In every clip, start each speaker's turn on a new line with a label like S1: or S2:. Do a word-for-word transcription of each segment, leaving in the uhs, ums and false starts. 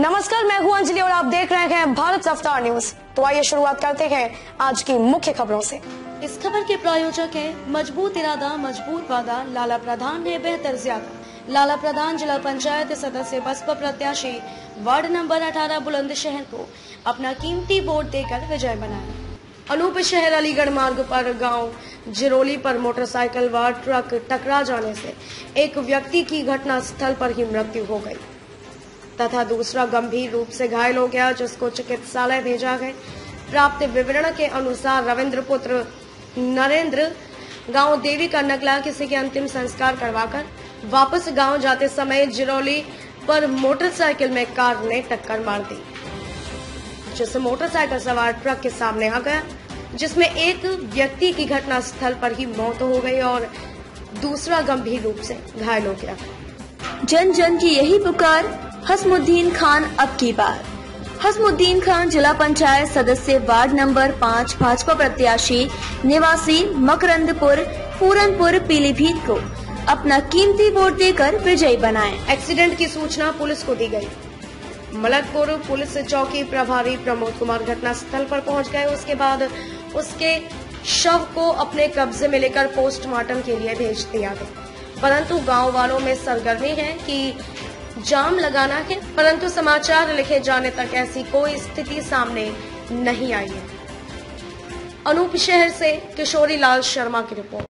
S1: नमस्कार, मैं हूं अंजलि और आप देख रहे हैं भारत रफ्तार न्यूज। तो आइए शुरुआत करते हैं आज की मुख्य खबरों से।
S2: इस खबर के प्रायोजक हैं मजबूत इरादा मजबूत वादा, लाला प्रधान है बेहतर ज्यादा। लाला प्रधान जिला पंचायत सदस्य बसपा प्रत्याशी वार्ड नंबर अठारह बुलंदशहर को अपना कीमती वोट देकर विजय बनाए। अनूप शहर अलीगढ़ मार्ग पर गांव जिरोली पर मोटरसाइकिल व ट्रक टकरा जाने से एक व्यक्ति की घटना स्थल पर ही मृत्यु हो गई तथा दूसरा गंभीर रूप से घायल हो गया, जिसको चिकित्सालय भेजा गया। प्राप्त विवरण के अनुसार रविंद्र पुत्र नरेंद्र गांव देवी का नकला किसी के अंतिम संस्कार करवाकर वापस गांव जाते समय जिरोली पर मोटरसाइकिल में कार ने टक्कर मार दी, जिससे मोटरसाइकिल सवार ट्रक के सामने आ गया, जिसमें एक व्यक्ति की घटना स्थल पर ही मौत हो गई और दूसरा गंभीर रूप से घायल हो गया।
S3: जन जन की यही पुकार, हसमुद्दीन खान अब की बार। हसमुद्दीन खान जिला पंचायत सदस्य वार्ड नंबर पाँच भाजपा प्रत्याशी निवासी मकरंदपुर पूरनपुर पीलीभीत को अपना कीमती वोट देकर विजयी बनाए।
S1: एक्सीडेंट की सूचना पुलिस को दी गई। मलकपुर पुलिस चौकी प्रभारी प्रमोद कुमार घटना स्थल पर पहुंच गए। उसके बाद उसके शव को अपने कब्जे में लेकर पोस्टमार्टम के लिए भेज दिया गया, परंतु गांव वालों में सरगर्मी है कि जाम लगाना है, परंतु समाचार लिखे जाने तक ऐसी कोई स्थिति सामने नहीं आई है। अनूप शहर से किशोरी लाल शर्मा की रिपोर्ट।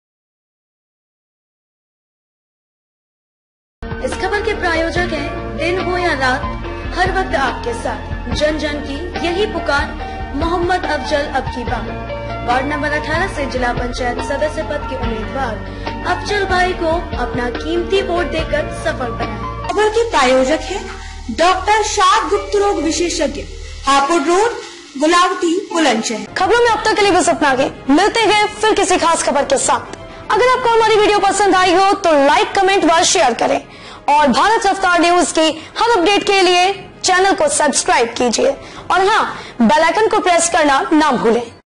S2: इस खबर के प्रायोजक हैं दिन हो या रात हर वक्त आपके साथ, जन जन की यही पुकार, मोहम्मद अफजल अब की बार। वार्ड नंबर अठारह से जिला पंचायत सदस्य पद के उम्मीदवार अफजल भाई को अपना कीमती वोट देकर सफल बनाया।
S3: खबर के प्रायोजक है डॉक्टर शाद गुप्त रोग विशेषज्ञ, हापुड़ रोड, गुलावटी, बुलंदशहर।
S1: खबरों में अब तक के लिए बस इतना ही। मिलते हैं फिर किसी खास खबर के साथ। अगर आपको हमारी वीडियो पसंद आई हो तो लाइक, कमेंट व शेयर करें और भारत रफ्तार न्यूज की हर अपडेट के लिए चैनल को सब्सक्राइब कीजिए और हाँ, बेल आइकन को प्रेस करना ना भूलें।